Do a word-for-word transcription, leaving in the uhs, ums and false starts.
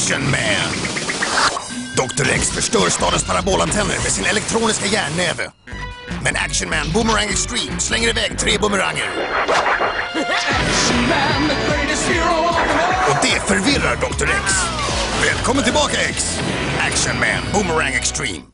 Action Man. doktor X förstör stadens parabolantenner med sin elektroniska järnnäve. Men Action Man Boomerang Extreme slänger iväg tre boomeranger. Action Man, the greatest hero of them all. Och det förvirrar doktor X. Välkommen tillbaka X. Action Man Boomerang Extreme.